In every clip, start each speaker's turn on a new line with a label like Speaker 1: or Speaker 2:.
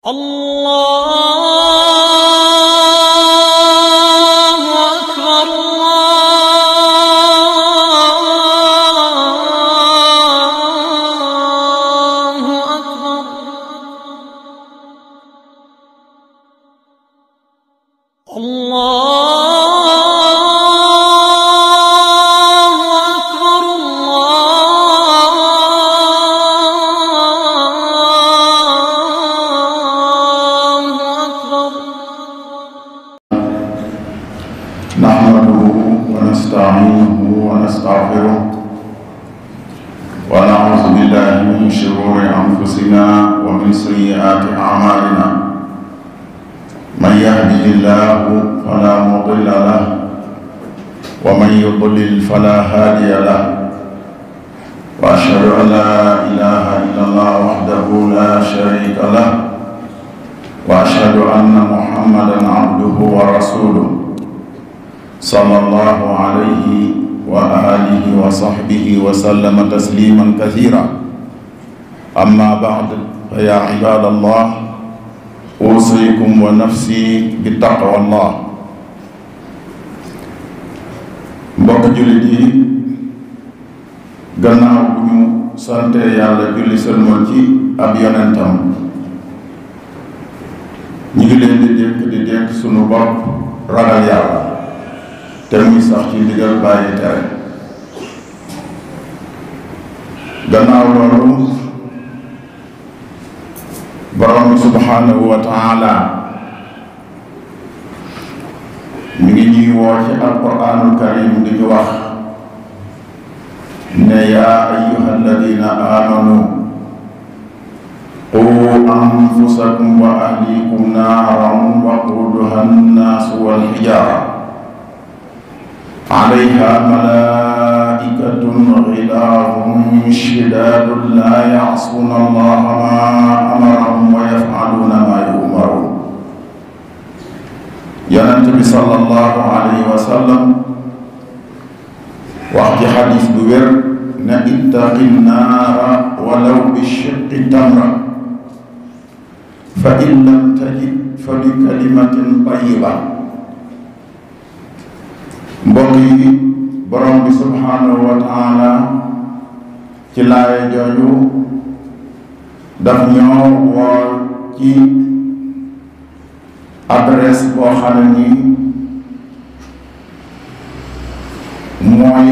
Speaker 1: وسلم تسليما كثيرا أما بعد فيا عباد الله أوصيكم ونفسي بتقوى الله mbokk jullit yi gannaaw bu ñu sante yàlla julli sëlmal ci ab yonentam ñu ngi leen di dénk sunu bopp ragal yàlla te muy sax ci ndigal bàyyi tere gannaaw loolu borom bi subhanahu wa taala mi ngi ñuy woo ci alquranul karim di ñu wax ne yaa ayyuha alladina amanu qu anfusakum wa ahlikum naaran waquduha annaasu walxijaara alayha malaikatun ghilaadun shidaadun laa ya'suuna allaha maa amarahum wa yaf'aluuna maa yu'maruun. Yonent bi sallallahu alayhi wa sallam wax ci xadis bu wér ne ittaqi naara walaw bi shiqqi tamra fa in lam tajid fa bi kalimatin tayyiba. mbokk yi borom bi subhanahu wa taala ci laaya jooju daf ñoo wool ci adresse boo xam ne nii mooy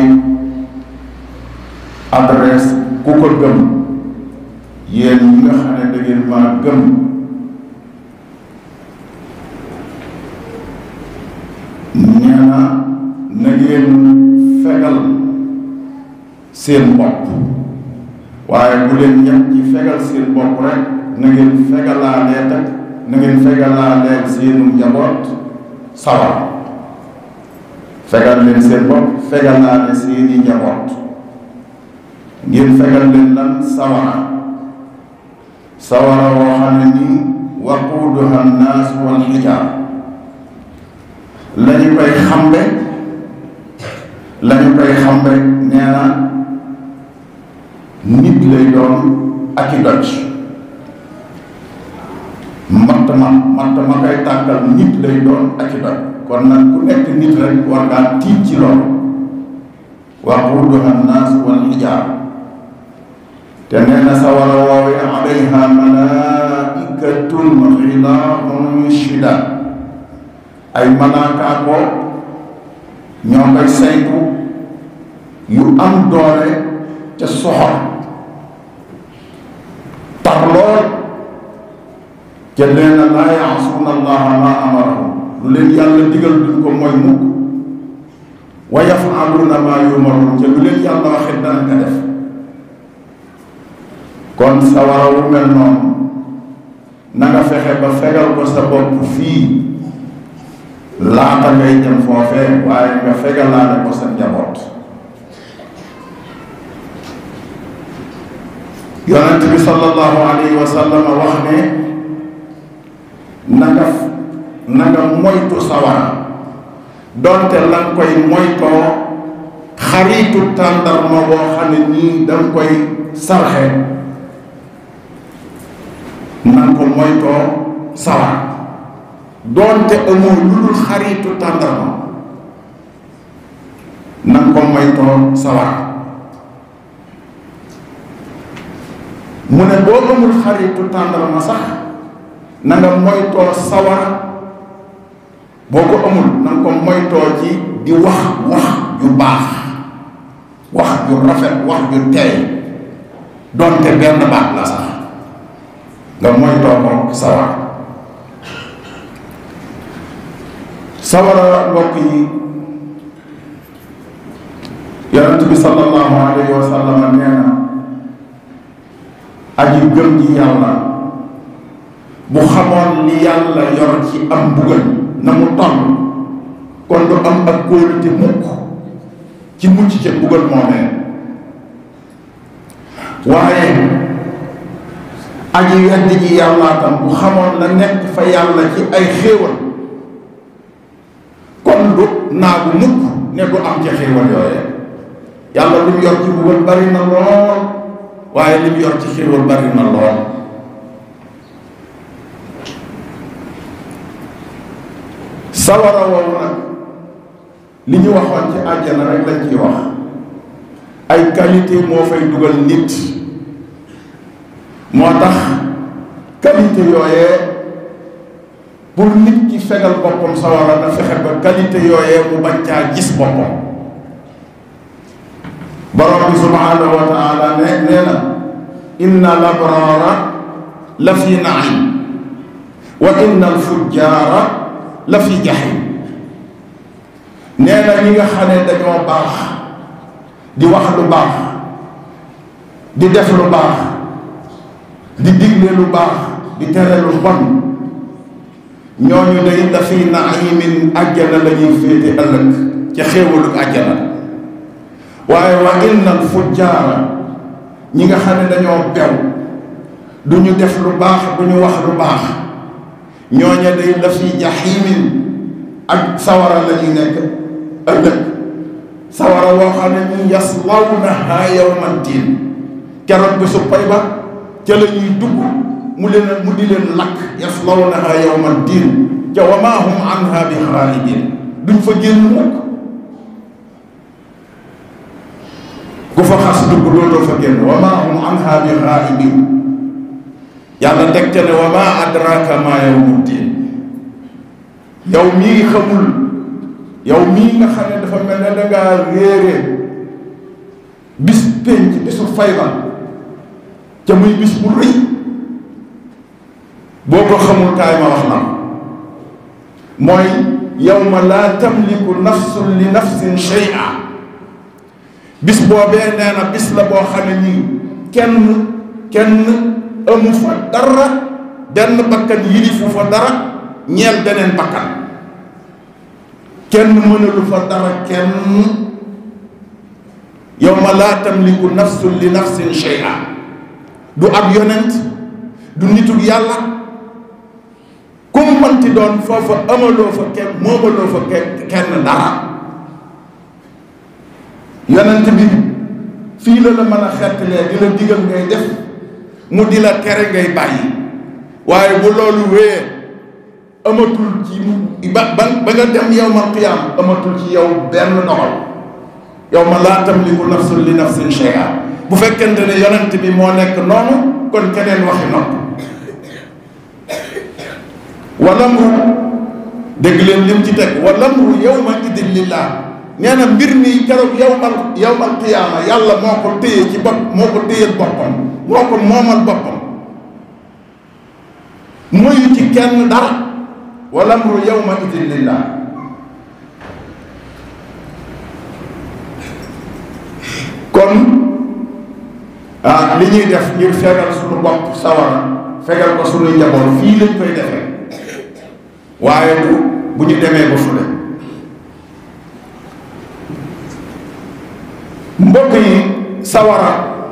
Speaker 1: adresse ku ko gëm yéen ñi nga xam ne da ngeen maa gëm nee na ngeen fegal seen bopp waaye bu leen ñett ci fegal seen bopp rek na ngeen fegalaalee tak na ngeen fegalaalee seenu njaboot sawar fegal leen seen bopp fegalaale seeni njaboot ngeen fegal leen lan sawara woo xam ne nii waquuduha nnaas wal xijaar lañu koy xambe nee na nit lay doon ak i doj matt ma koy tàkkal nit lay doon ak i doj kon nag ku nekk nit rek war ngaa tiit ci loolu waquuduha nnaas wal xijaar te nee na sawara woowee alayha malaikatun ghilaadun shidaad ay malaaka ko ñoo koy saytu yu am doole ca soxor tar lool ca nee na laa yaasuuna allaha maa amarahum lu leen yàlla digal duñ ko mooy mukk wa yafaluuna maa yumaruun ca lu leen yàlla waxee dana nga def kon sawara wu mel noonu na nga fexe ba fegal ko sa bopp fii laata ngay jëm foofee waaye nga fegalaale ko sa njaboot. yonent bi sallallahu alayhi wa sallam wax ne na nga moytu sawara donte la nga koy moytoo xaritu tàndarma boo xam ne nii danga koy sarxe na nga ko moytoo sawara doonte amoo lu dul xaritu tàndarma na nga ko moytoo sawara mu ne boo amul xaritu tàndarma sax na nga moytoo sawara boo ko amul na nga ko moytoo ci di wax ju baax wax ju rafet wax ju teey doonte benn baat la sax nga moytoo ko sawara mbokk yi yonent bi sallallahu alayhi wa sallam nee na aji gëm ji yàlla bu xamoon li yàlla yor ci am mbugal na mu toll kon du am ak kóolute mukk ci mucc ca mbugal moomee waaye aji wedd ji yàlla tam bu xamoon la nekk fa yàlla ci ay xéewal kon du naagu mukk ne du am ca xéewal yooye yàlla li mu yor ci mbugal bari na lool waaye li mu yor ci xéewal bari na lool sawara woowu nag li ñu waxoon ci àjjana rek lañ ciy wax ay qualité moo fay dugal nit moo tax qualité yooyee pour nit ki fegal boppam sawara na fexe ba qualité yooyee mu bañ caa gis boppam borom bi subhanahu wa taala nee na inna labrara la fi naim wa inna alfujjaara la fi jahim nee na ñi nga xam ne dañoo baax di wax lu baax di def lu baax di digle lu baax di tere lu bon ñooñu day la fi naimin àjjana la ñuy féete ëllëg ca xéewalu àjjana waaye wa innal fujjaara ñi nga xam ne dañoo bew du ñu def lu baax du ñu wax lu baax ñooña day la fi jaximin ak sawara la ñuy nekk ëllëg sawara woo xam ne ñu yaslawnaha yawma diin keroog bi su pay ba ca la ñuy dugg mu di leen lakk yaslawnaha yawma diin ca wa maa hum anha bi xaalidin duñ fa génn mukk ku fa xas dugg dootoo fa génn wa maa hum anha bi xaalidin yàlla teg ca ne wa maa adraka maa yawmu diin yow mii xamul yow mii nga xam ne dafa mel ne dangaa réere bis pénc bisu fayba ca muy bis bu rëy boo ko xamul kaay ma wax na mooy yawma laa tamliku nafsun li nafsin shay'a bis boobee nee na bis la boo xam ne nii kenn amu fa dara benn bakkan yilifu fa dara ñeel beneen bakkan kenn mënalu fa dara kenn yawma laa tamliku nafsun li nafsin shay'a du ab yonent du nituk yàlla ku mu mënti doon foofa amaloo fa kenn moomaloo fa kenn dara yonent bi fii la mën a xettalee di la digal ngay def mu di la tere ngay bàyyi waaye bu loolu wéyee amatul ci ba nga dem yawmal qiyaam amatul ci yow benn doxal yawma laa tamliku nafsun li nafsin shay'a bu fekkente ne yonent bi moo nekk noonu kon keneen waxi nopp walamru dégg leen lim ci teg walamru yawma idin lillah nee na mbir mi keroog yawmal qiyaama yàlla moo ko téye ci bopp moo ko téyel boppam moo ko moomal boppam moyu ci kenn dara walamru yawma idin lillah kon li ñuy def ngir fegal suñu bopp sawara fegal ko suñu njaboot fii lañ koy defee waaye bu ñu demee ba fule mbokk yi sawara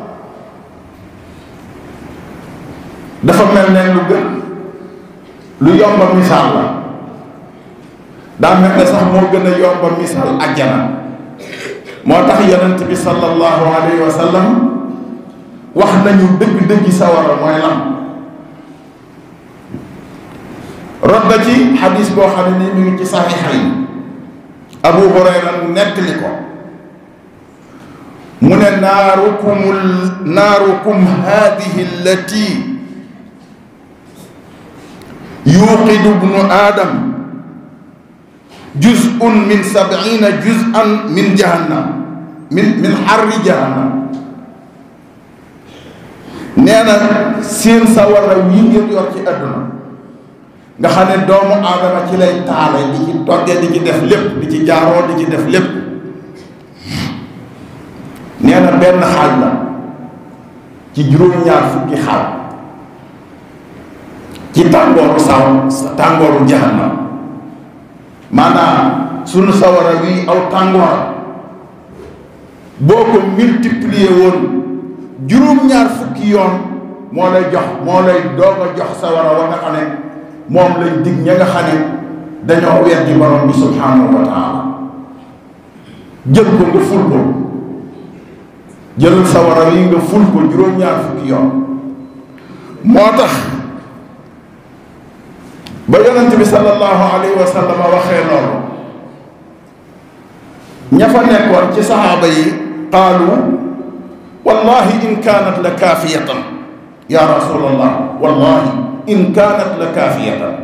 Speaker 1: dafa mel ne lu yomba misaal la daa mel ne sax moo gën a yomba misaal ajjana moo tax yonent bi sallallahu alayhi wa sallam wax nañu dëgg-dëggi sawara mooy lan rot na ci xadis boo xam ne nii mi ngi ci saxiixa yi Abu Hurayra nettali ko mu ne naarukum haadihi allati yuqidu ibnu aadam juz'un min 70 juz'an min jahannam min harri jahannam nee na seen sawara wi ngeen yor ci àdduna nga xam ne doomu aadama ci lay taale di ci toggee di ci def lépp di ci jaaroo di ci def lépp nee na benn xaaj la ci juróom-ñaar fukki xaaj ci tàngooru jahannam maanaam sunu sawara wi aw tàngoor boo ko multiplier woon juróom-ñaar fukki yoon moo lay doog a jox sawara wa nga xam ne moom lañ dig ña nga xam ne dañoo weddi borom bi subhanahu wa taala jël ko nga ful ko jël sawara yi nga ful ko juróom-ñaar fukki yoon moo tax ba yonent bi sallallahu alayhi wa sallam waxee loolu ña fa nekkoon ci saxaaba yi qaalu wallahi in kaanat la kaafiyatan ya rasulallah wallahi in kaanat la kaafiyatan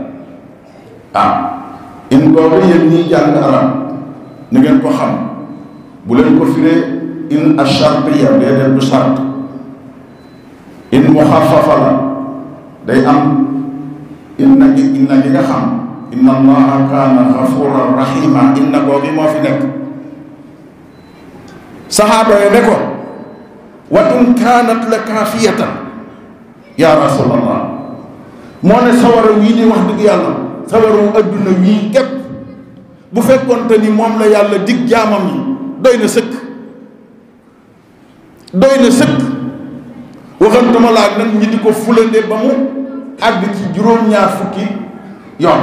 Speaker 1: in boobu yéen ñiy jàng arab ni ngeen ko xam bu leen ko firee in ashartiya déedéet du shart in muxafafa la day am inna gi nga xam inna allaha kaana gafuran rahima inna googi moo fi nekk saxaaba yi ne ko wa in kaanat la kaafiyatan ya rasulallah moo ne sawara wii di wax dëgg yàlla sawaru adduna wii képp bu fekkoonte ni moom la yàlla dig jaamam yi doy na sëkk waxantuma laa nag ñi di ko fulande ba mu àgg ci juróom-ñaar fukki yoon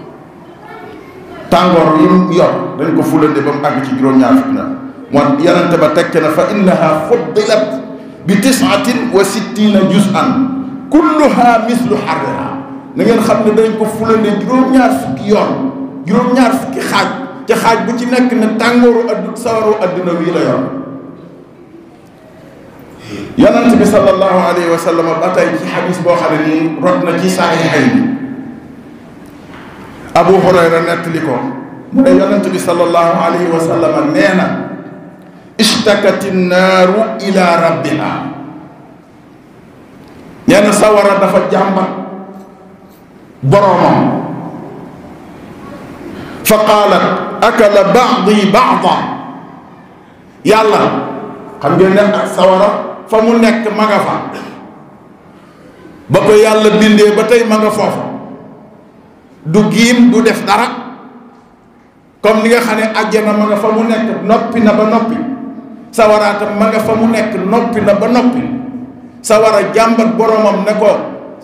Speaker 1: tàngoor yi mu yor dañ ko fulande ba mu àgg ci juróom-ñaar fukki na moo yanante ba tekk na fa innaha fuddilat bi 69 juz'an kulluha mislu harriha na ngeen xam ne dañ ko fulande juróom-ñaar fukki yoon juróom-ñaar fukki xaaj ca xaaj bu ci nekk ne tàngooru sawaru adduna wii la yor yonent bi sallallahu alayhi wa sallam ba tey ci xadis boo xam ne nii rot na ci saxiixayni Abu Hurayra nettali ko mu ne yonent bi sallallahu alayhi wa sallam nee na ishtakati naaru ila rabbiha nee na sawara dafa jàmbat boromam fa qaalat akala ba'di ba'da yàlla xam ngeen ne ak sawara fa mu nekk ma nga fa ba ko yàlla bindee ba tey ma nga foofa du giim du def dara comme ni nga xam ne àjjana ma nga fa mu nekk noppi na ba noppi sawaraatam ma nga fa mu nekk noppi na ba noppi sawara jàmbat boromam ne ko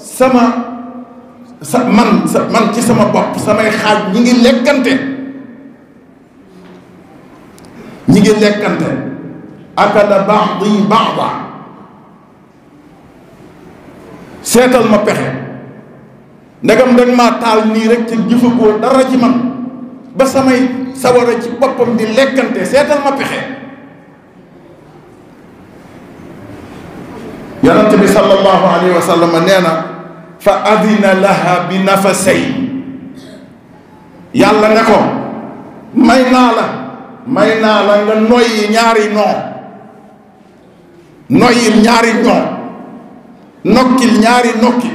Speaker 1: man ci sama bopp samay xaaj ñi ngi lekkante akala ba'di ba'da seetal ma pexe ndegam danga maa taal nii rek te jëfagoo dara ci man ba samay sawara ci boppam di lekkante seetal ma pexe yonent bi sallallahu alayhi wa sallam nee na fa adina laha bi nafasay yàlla ne ko may naa la nga noyyi ñaari noyyil ñaari nokkil ñaari nokki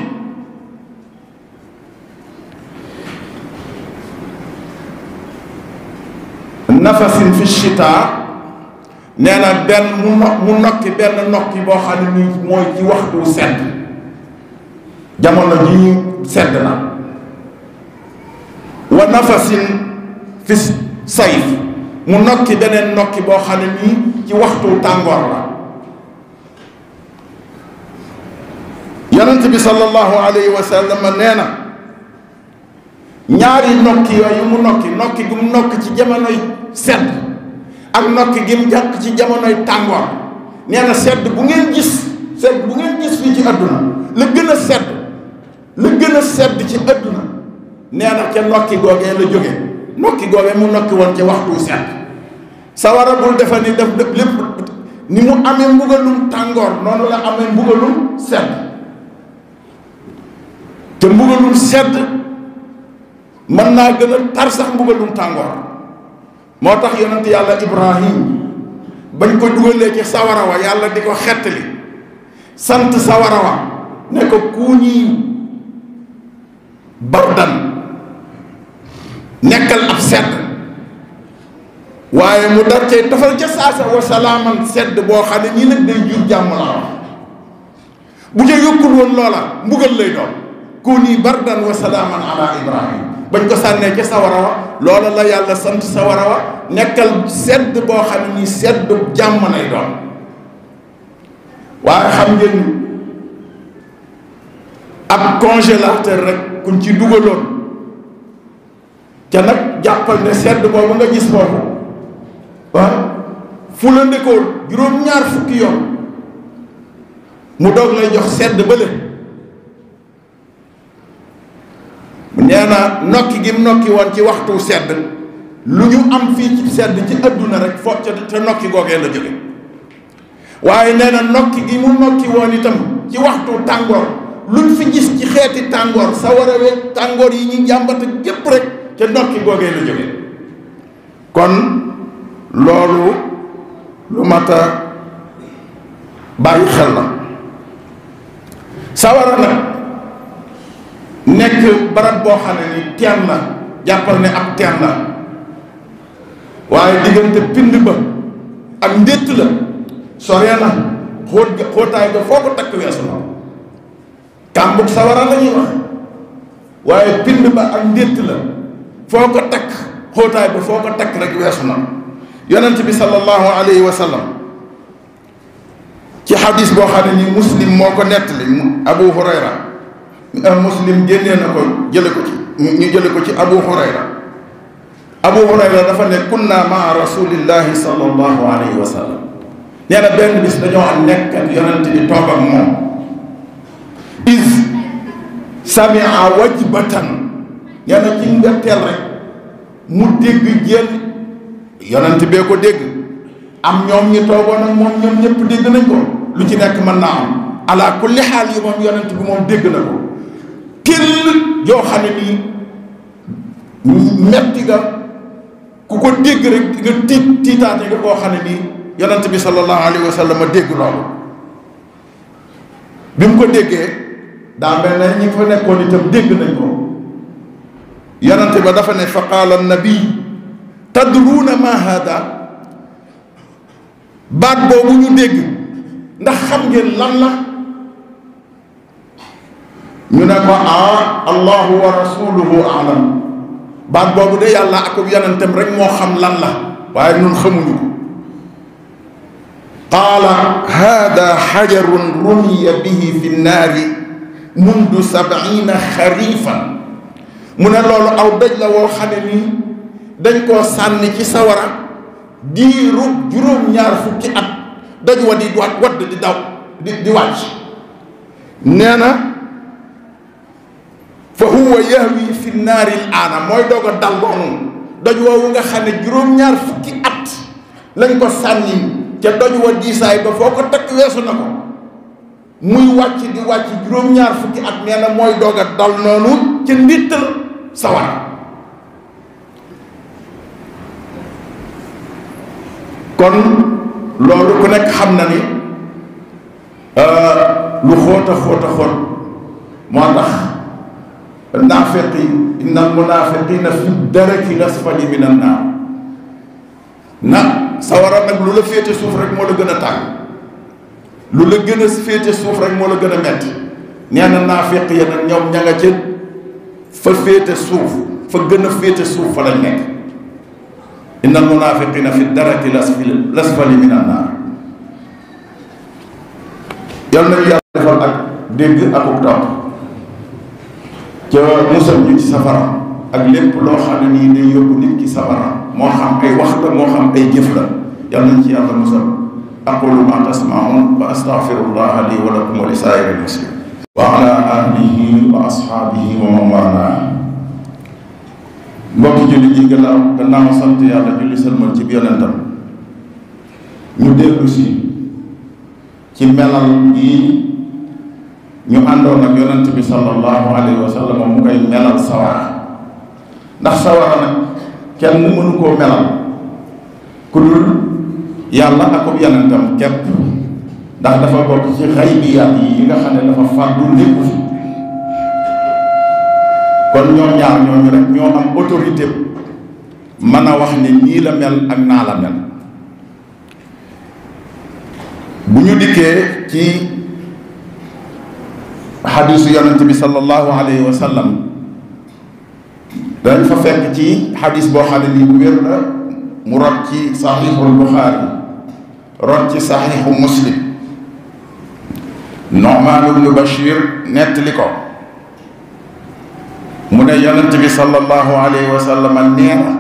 Speaker 1: nafasin fi shita nee na benn mu nokki benn nokki boo xam ne nii mooy ci waxtu sedd jamono ji ñu sedd na wa nafasin fi sayf mu nokki beneen nokki boo xam ne nii ci waxtu tàngoor la yonent bi sallallahu alayhi wa sallam nee na ñaari nokki yooyu mu nokki gi mu nokki ci jamonoy sedd ak nokki gi mu jàpp ci jamonoy tàngoor nee na sedd bu ngeen gis fii ci àdduna la gën a sedd ci àdduna nee na ca nokki googee la jóge nokki googee mu nokki woon ci waxtu sedd sawara bul defa ni def lépp ni mu amee mbugalum tàngoor noonu la amee mbugalum sedd te mbugalum sedd mën naa gën a tar sax mbugalum tàngoor moo tax yonent yàlla Ibrahim bañ ko dugalee ci sawara wa yàlla di ko xettali sant sawara wa ne ko kuuñi bardan nekkal ab sedd waaye mu dar cay tafal ca saasa wa salaaman sedd boo xam ne ñii nag day jur jàmm laa wax bu ca yokkul woon loola mbugal lay doon kuuñi bardan wa salaaman ala Ibrahim bañ ko sànnee ca sawara wa loola la yàlla sant sawara wa nekkal sedd boo xam ne nii sedd jàmm lay doon waaye xam ngeen ab congélateur rek kuñ ci dugaloon ca nag jàppal ne sedd boobu nga gis foofu waaw fu la ndëkkoon juróom-ñaar fukki yoon mu doog lay jox sedd bële nee na nokki gi mu nokki woon ci waxtu sedd lu ñu am fii ci sedd ci adduna rek foo ca nokki googee la jóge waaye nee na nokki gi mu nokki woon itam ci waxtu tàngoor luñ fi gis ci xeeti tàngoor sa war a wet tàngoor yi ñu jàmbata gépp rek ca nokki googee la jóge kon loolu lu mat a bàyyi xel la sawara nag nekk barab boo xam ne ni teen la jàppal ne ab teen la waaye diggante pind ba ak ndétt la soree na xóotaay ga foo ko takk weesu na kàmbug sawara la ñuy wax waaye pind ba ak ndétt la foo ko takk xóotaay ba foo ko takk rek weesu na yonent bi sallallahu alayhi wa sallam ci xadis boo xam ne ni muslim moo ko nettali Abu Hurayra muslim génnee na ko jële ko ci ñu jële ko ci Abu Hurayra dafa ne kunna maa rasulillahi sallallahu alayhi wa sallam nee na benn bis dañoo am nekk ak yonent bi toog ak moom is samia wajbatan nee na ci ndetteel rek mu dégg jénn yonent bee ko dégg am ñoom ñi toogoon ak moom ñoom ñëpp dégg nañ ko lu ci nekk mën naa am ala kulli xaal yi moom yonent bi moom dégg na ko tëll yoo xam ne nii metti nga ku ko dégg rek nga tiitaate nga koo xam ne nii yonent bi sallallahu alayhi wa sallam dégg loolu bi mu ko déggee daa mel ne ñi fa nekkoon itam dégg nañ ko yonent ba dafa ne fa qaala nabi tadruuna ma hada baat boobu ñu dégg ndax xam ngeen lan la ñu ne ko allahu wa rasuluhu alam baat boobu de yàlla ak yonentam rek moo xam lan la waaye ñun xamuñu ko qaala hada xajarun rumiya bihi fi nnaari mundu 70 xarifan mu ne loolu aw daj la woo xam ne nii dañ koo sànni ci sawara diiru juróom-ñaar fukki at daj wa di wadd di daw di wàcc nee na fa huwa yahwi fi naari l aana mooy doog a dal noonu doj woowu nga xam ne juróom-ñaar fukki at lañ ko sànni ca doj wa diisaay ba foo ko takk weesu na ko muy wàcc di wàcc juróom-ñaar fukki at nee na mooy doog a dal noonu ca ndittal sawar kon loolu ku nekk xam na ni lu xóota xóota xóot moo tax naafiq yi inna almunafiqina fi daraki lasfali min annaar na sawara nag lu la féete suuf rek moo la gën a tàng lu la gën a féete suuf rek moo la gën a metti nee na naafiq ya nag ñoom ña nga ca fa féete suuf fa gën a féete suuf fa lañ nekk inna almunafiqina fi daraki lasfali min annaar yal nañu yàlla defal ak dégg ak topp ca musal ñu ci safara ak lépp loo xam ne nii day yóbbu nit ki safara moo xam ay wax la moo xam ay jëf la yal nañ ci yàlla musal aqulu ma tasmaun wa astaghfirullah li wa lakum wa li saa'iril muslimin wa ala alihi wa ashaabihi wa man waalaa mbokki julli ji gannaaw sant yàlla julli sëlmal ci yonentam ñu dellu si ci melal yi ñu àndoon ak yonent bi sallallahu alayhi wa sallam mu koy melal sawara ndax sawara nag kenn mënu koo melal ku dul yàlla akub yonentam képp ndax dafa bokk ci xaybiyaat yi nga xam ne dafa fàddu lépp fi kon ñoom ñaar ñooñu rek ñoo am autorité mën a wax ne nii la mel ak naa la mel. bu ñu dikkee ci xadiisu yonent bi sallallahu alayhi wa sallam dañ fa fekk ci xadiis boo xam ne nii bu wér la mu rot ci saxiixul Buxaari rot ci saxiixu Muslim Nu'maan ibnu Bashir nettali ko mu ne yonent bi sallallahu alayhi wa sallam nee na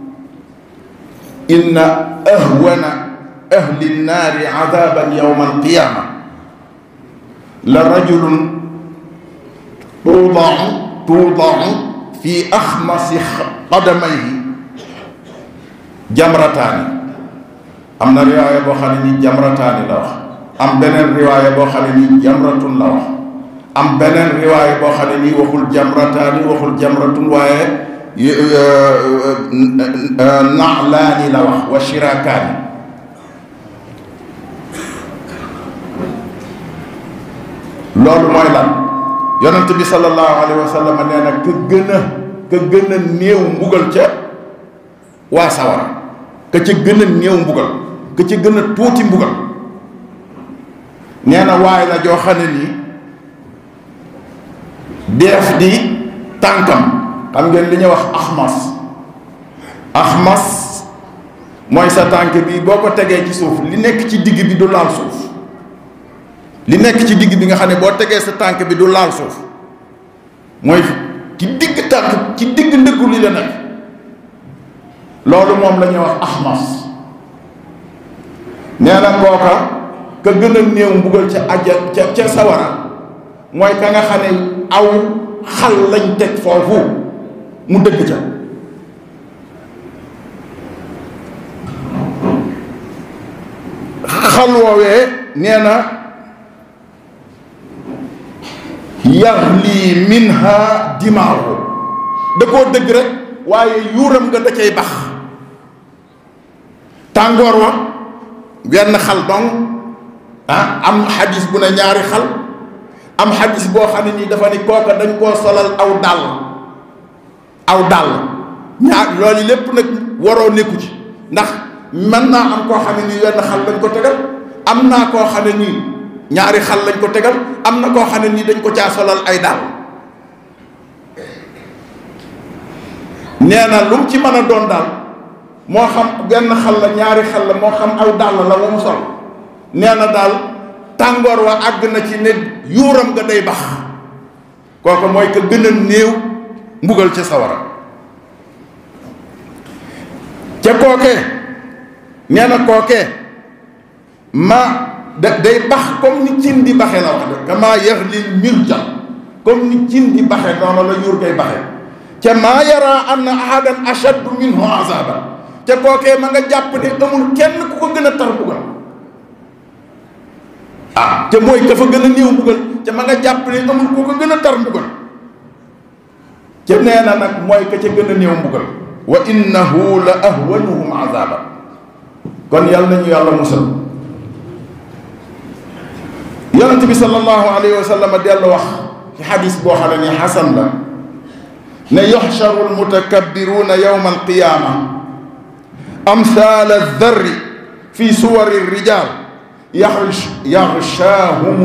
Speaker 1: inna ahwana ahli nnaari adaban yawma alqiyaama la rajulun tuudau fi axmasi qadamayhi jamrataani am na riwaaya boo xam ne ni jamrataani la wax am beneen riwaaya boo xam ne ni jamratun la wax am beneen riwaaya boo xam ne nii waxul jamrataani waxul jamratun waaye naalaani la wax wa shirakaani loolu mooy lan yonent bi sallallahu alayhi wa sallam nee na ka gën a néew mbugal ca waa sawara ka ca gën a néew mbugal ka ca gën a tuuti mbugal nee na waaye la joo xam ne nii deef di tànkam xam ngeen li ñuy wax axmas mooy sa tànk bi boo ko tegee ci suuf li nekk ci digg bi du laal suuf li nekk ci digg bi nga xam ne boo tegee sa tànk bi du laal suuf mooy ci digg tànk ci digg ndëggu li la nekk loolu moom la ñuy wax axmas nee na kooka ka gën a néew mbugal ca ca sawara mooy ka nga xam ne aw xal lañ teg foofu mu dëgg ca xal woowee nee na yaxli minha dimaahu da koo dëgg rek waaye yuuram nga da cay bax tàngoor wa wenn xal dong am xadis bu ne ñaari xal am xadis boo xam ne nii dafa ni kooka dañ koo solal aw dàll ñaar loolu lépp nag waroo nekku ci ndax mën naa am koo xam ne nii wenn xal lañ ko tegal am naa koo xam ne nii ñaari xal lañ ko tegal am na koo xam ne nii dañ ko caa solal ay dàll nee na lu mu ci mën a doon daal moo xam benn xal la ñaari xal la moo xam aw dàll la wa mu sol nee na daal tàngoor wa àgg na ci ne yuuram nga day bax kooku mooy ka gën a néew mbugal ca sawara ca kookee nee na kookee day bax comme ni cin di baxe la wax de kama yaxlil mirjal comme ni cin di baxe noonu la yuur koy baxe ca maa yara anna ahadan ashaddu minhu azaban ca kookee ma nga jàpp ne amul kenn ku ko gën a tar mbugal te mooy dafa gën a néew mbugal ca ma nga jàpp ne amul ku ko gën a tar mbugal ca nee na nag mooy ka ca gën a néew mbugal wa innahu la ahwanuhum azaban kon yàlla nañu yàlla musal yonent bi sallallahu alayhi wa sallam dellu wax ci xadis boo xam ne ni xasan la ne yuxcharu almutakabbiruuna yowma alqiyaama amthal aldarri fi suwari alrijal yaxshaahum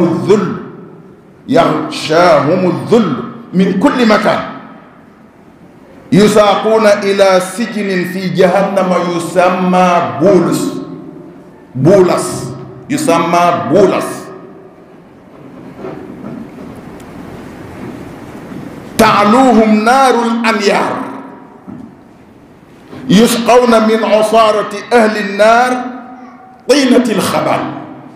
Speaker 1: aldull min kulli makan yusaaquuna ila sijnin fi jahannama yusamma buulas taaluuhum naarul anyaar yusqawna min usaarati ahli nnaar tiinatil xabaal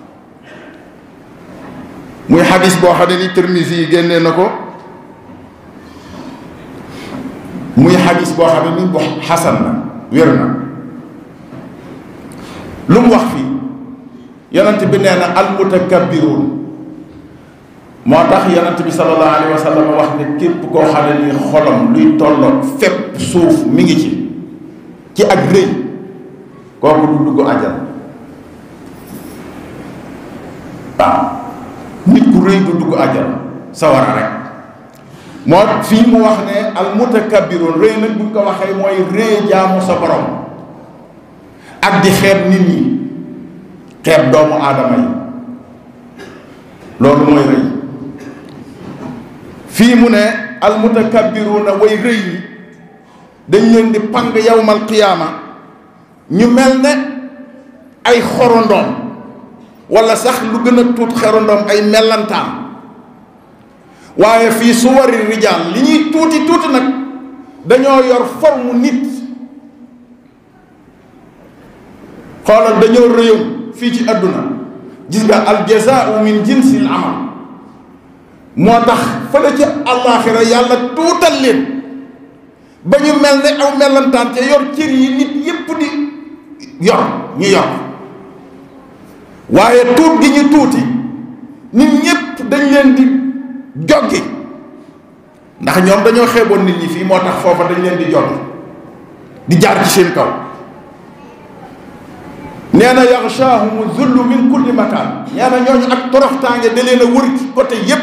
Speaker 1: muy xadis boo xam ne ni Tirmisi yi génnee na ko muy xadis boo xam ne ni bu xasan la wér na. lu mu wax fii yonent bi nee na almutakabbiruun moo tax yonent bi sallallahu alayhi wa sallam wax ne képp koo xam ne ni xolam luy tolloog fépp suuf mi ngi ci ak rëy kooku du dugg àjjana. waaw nit ku rëy du dugg àjjana sawara rek. moo fii mu wax ne almutakabbiruun rëy nag buñ ko waxee mooy rëy jaamu sa borom ak di xeeb nit ñi xeeb doomu aadama yi loolu mooy rëy. fii mu ne almutakabbiruuna way rëy yi dañ leen di pang yawmal qiyaama ñu mel ne ay xorondoom wala sax lu gën a tuut xorondoom ay mellantaan. waaye fii suwari rijaal li ñuy tuuti tuuti nag dañoo yor forme nit. xoolal dañoo rëyoon fii ci àdduna gis nga al jazaa'u min jinsil amal moo tax fële ci àllaaxira yàlla tuutal leen ba ñu mel ne aw mellantaan ca yor cër yi nit yépp di yor ñu yor. waaye tuut gi ñu tuuti nit ñépp dañ leen di joggi ndax ñoom dañoo xeeboon nit ñi fii moo tax foofa dañ leen di joggi di jaar ci seen kaw. nee na yaxshaahumu zullu min kulli makaan nee na ñooñu ak toroxtaange da leen a wër ci côté yépp.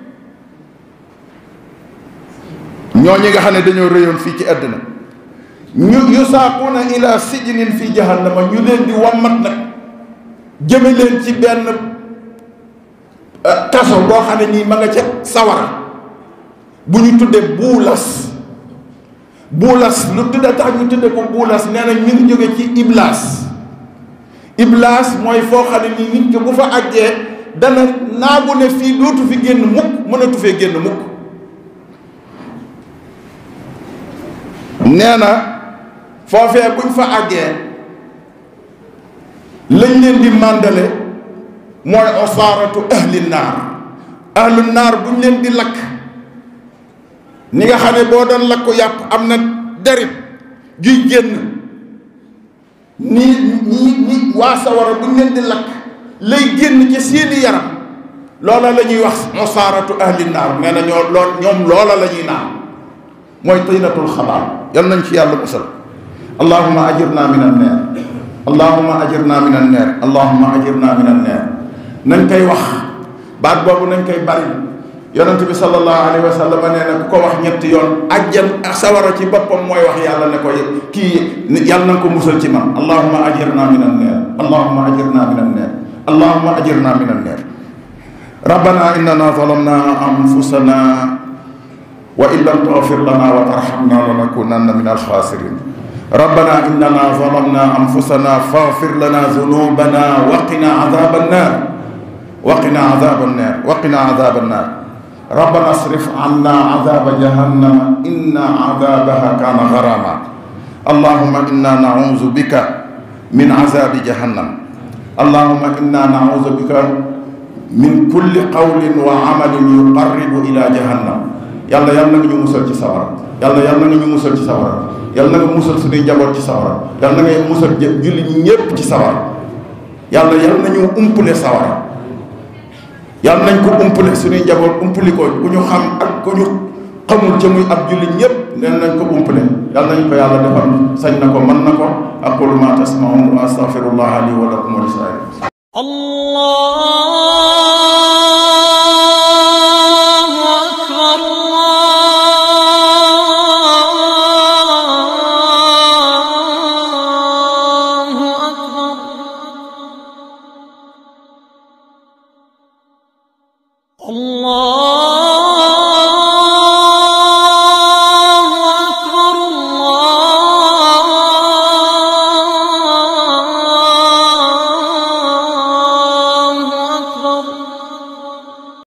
Speaker 1: ñooñu nga xam ne dañoo rëyoon fii ci àddina ñu yusaaquuna ila sijnin fi jahannama ñu leen di wammat nag jëme leen ci benn kaso boo xam ne nii ma nga ca sawara bu ñu tuddee buulas. buulas lu tudde tax ñu tudde ko buulas nee na ñu ngi jóge ci iblaas. iblaas mooy foo xam ne nii nit ki bu fa àggee dana naagu ne fii dootu fi génn mukk mënatu fee génn mukk. nee na foofee buñ fa àggee lañ leen di màndale mooy osaaratu ahli naar. ahlu naar buñ leen di lakk ni nga xam ne boo doon lakku yàpp am na derit juy génn nii waa sawara buñ leen di lakk lay génn ci seeni yaram loola la ñuy wax osaaratu ahli naar. nee na ñoom loola la ñuy naan mooy tinatul xabaar. yal nañ ci yàlla musal. allahumma ajirna min anneer allahumma ajirna min anneer allahumma ajirna min anneer. nañ koy wax baat boobu nañ koy bari. yonent bi sallallahu alayhi wa sallam nee na ku ko wax ñetti yoon ajjan sawara ci boppam mooy wax yàlla ne ko kii yàlla na ko musal ci man. allahumma ajirna min anneer allahumma ajirna min anneer allahumma ajirna min anneer. rabbana innana zalamna anfusana wa in lam taghfir lana wa tarhamna lanakunanna min alxaasirin. rabbana innana zalamna anfusana faghfir lana zunubana wa qina adhaban nar wa qina adhaban nar wa qina adhaban nar. rabbana asrif anna adhaba jahannama inna adhabaha kana gharama. allahumma inna na'udhu bika min adhabi jahannam. allahumma inna na'udhu bika min kulli qawlin wa amalin yuqarribu ila jahannam. yàlla na nga ñu musal ci sawara. yàlla na nga ñu musal ci sawara. yàlla na nga musal suñuy njaboot ci sawara. yàlla na nga musal julli ñi ñépp ci sawara. yàlla na ñu umpule sawara. yàlla nañ ko umpule suñuy njaboot umpuli ko ku ñu xam ak ku ñu xamul ca muy ab julli ñépp neen nañ ko umpule. yàlla nañ ko yàlla defal sañ na ko mën na ko. aqulu ma tasma'un wa astaghfirullah li wa lakum wa li saa'iril